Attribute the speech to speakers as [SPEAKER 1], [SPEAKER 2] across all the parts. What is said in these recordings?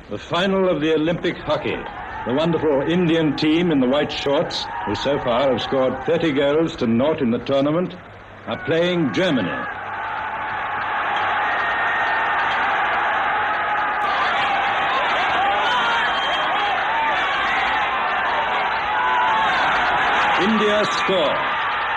[SPEAKER 1] The final of the Olympic hockey. The wonderful Indian team in the white shorts, who so far have scored 30 goals to 0 in the tournament, are playing Germany. India score.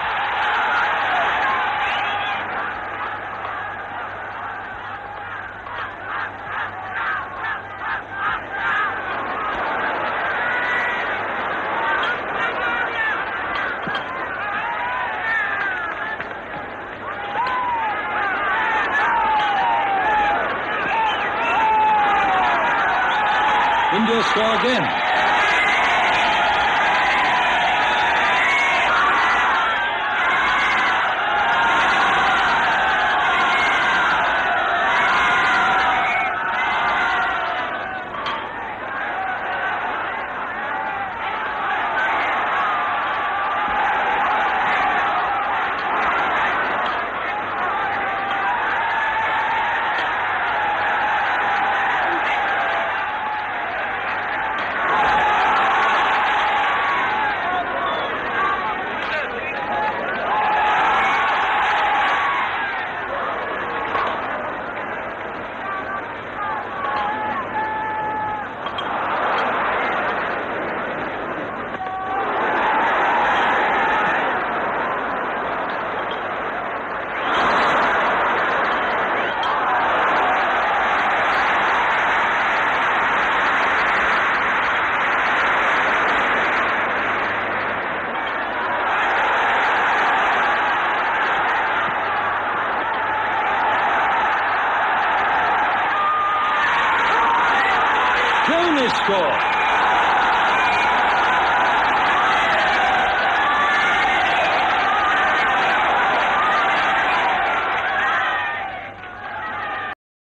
[SPEAKER 1] India score again. Germany score.